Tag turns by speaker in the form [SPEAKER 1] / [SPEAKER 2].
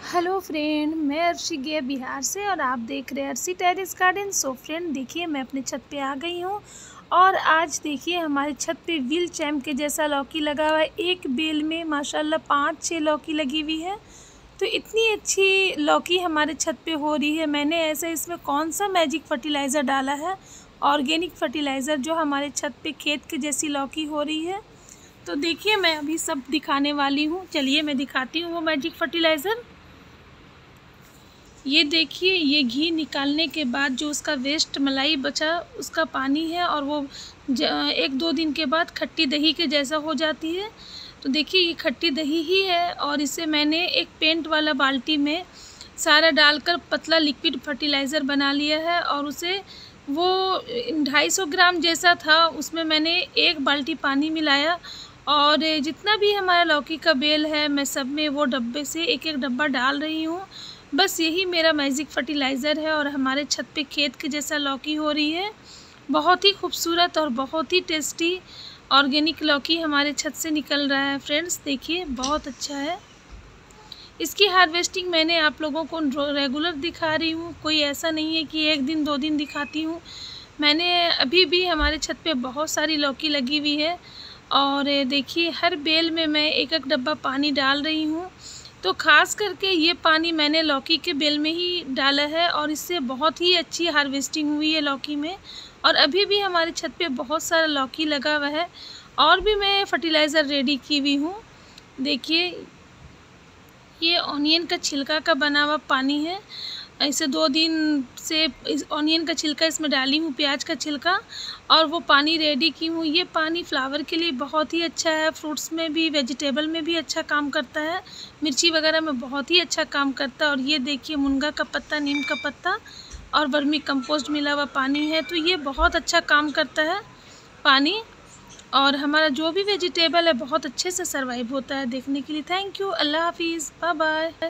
[SPEAKER 1] Hello friend, मैं अर्शी गया बिहार से और आप देख रहे हैं Arshi terrace garden. So friend देखिए, मैं अपने छत पे आ गई हूँ और आज देखिए हमारे छत पे व्हील चैम्प के जैसा लौकी लगा हुआ है। एक बेल में माशाल्लाह 5-6 लौकी लगी हुई है। तो इतनी अच्छी लौकी हमारे छत पे हो रही है। मैंने ऐसा इसमें कौन सा मैजिक फर्टिलाइज़र डाला है, ऑर्गेनिक फर्टिलाइज़र, जो हमारे छत पे खेत के जैसी लौकी हो रही है। तो देखिए मैं अभी सब दिखाने वाली हूँ। चलिए मैं दिखाती हूँ वो मैजिक फर्टिलाइज़र। ये देखिए, ये घी निकालने के बाद जो उसका वेस्ट मलाई बचा उसका पानी है और वो 1-2 दिन के बाद खट्टी दही के जैसा हो जाती है। तो देखिए ये खट्टी दही ही है और इसे मैंने एक पेंट वाला बाल्टी में सारा डालकर पतला लिक्विड फर्टिलाइज़र बना लिया है और उसे वो 250 ग्राम जैसा था, उसमें मैंने 1 बाल्टी पानी मिलाया और जितना भी हमारा लौकी का बेल है मैं सब में वो डब्बे से एक डब्बा डाल रही हूँ। बस यही मेरा मैजिक फर्टिलाइज़र है और हमारे छत पे खेत के जैसा लौकी हो रही है। बहुत ही खूबसूरत और बहुत ही टेस्टी ऑर्गेनिक लौकी हमारे छत से निकल रहा है। फ्रेंड्स देखिए बहुत अच्छा है। इसकी हार्वेस्टिंग मैंने आप लोगों को रेगुलर दिखा रही हूँ, कोई ऐसा नहीं है कि 1 दिन 2 दिन दिखाती हूँ। मैंने अभी भी हमारे छत पे बहुत सारी लौकी लगी हुई है और देखिए हर बेल में मैं एक डब्बा पानी डाल रही हूँ। तो ख़ास करके ये पानी मैंने लौकी के बेल में ही डाला है और इससे बहुत ही अच्छी हार्वेस्टिंग हुई है लौकी में। और अभी भी हमारे छत पे बहुत सारा लौकी लगा हुआ है और भी मैं फर्टिलाइज़र रेडी की हुई हूँ। देखिए ये ऑनियन का छिलका का बना हुआ पानी है। ऐसे 2 दिन से इस ऑनियन का छिलका इसमें डाली हूँ, प्याज का छिलका, और वो पानी रेडी की हूँ। ये पानी फ्लावर के लिए बहुत ही अच्छा है, फ्रूट्स में भी, वेजिटेबल में भी अच्छा काम करता है, मिर्ची वगैरह में बहुत ही अच्छा काम करता है। और ये देखिए मुनगा का पत्ता, नीम का पत्ता और वर्मी कंपोस्ट मिला हुआ पानी है। तो ये बहुत अच्छा काम करता है पानी, और हमारा जो भी वेजिटेबल है बहुत अच्छे से सर्वाइव होता है। देखने के लिए थैंक यू। अल्लाह हाफिज़, बाय बाय।